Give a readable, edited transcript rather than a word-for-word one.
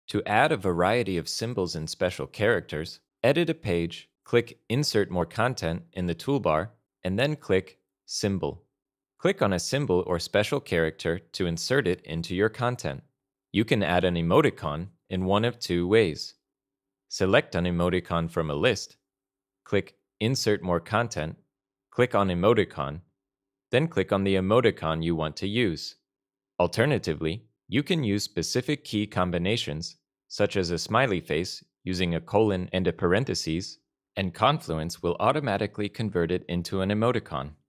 To add a variety of symbols and special characters, edit a page, click Insert More Content in the toolbar, and then click Symbol. Click on a symbol or special character to insert it into your content. You can add an emoticon in one of two ways. Select an emoticon from a list, click Insert More Content, click on Emoticon, then click on the emoticon you want to use. Alternatively, you can use specific key combinations, such as a smiley face using a colon and a parentheses, and Confluence will automatically convert it into an emoticon.